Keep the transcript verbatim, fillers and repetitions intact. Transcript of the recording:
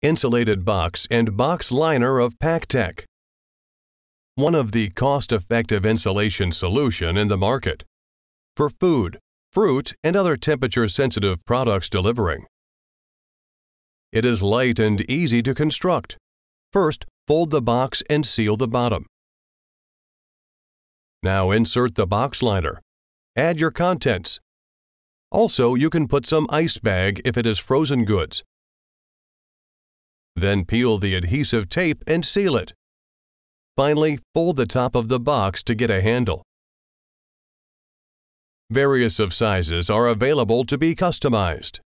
insulated box and box liner of PackTech. One of the cost-effective insulation solution in the market for food, fruit, and other temperature-sensitive products delivering. It is light and easy to construct. First, fold the box and seal the bottom. Now insert the box liner. Add your contents. Also, you can put some ice bag if it is frozen goods. Then peel the adhesive tape and seal it. Finally, fold the top of the box to get a handle. Various of sizes are available to be customized.